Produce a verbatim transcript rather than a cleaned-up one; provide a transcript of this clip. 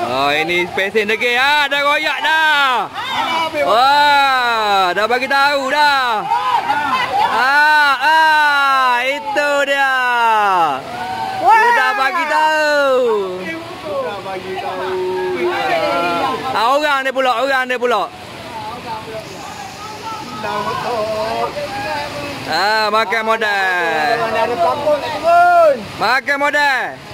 Oh, ini pesen lagi. Ah, dah royak dah. Wah, dah bagi tahu dah. Ah, ah, itu dia. Sudah bagi tahu. Sudah bagi tahu. Ah, orang dia pula, orang dia pula. Ah, makan modal. Mana ada pelakon nak turun. Makan modal.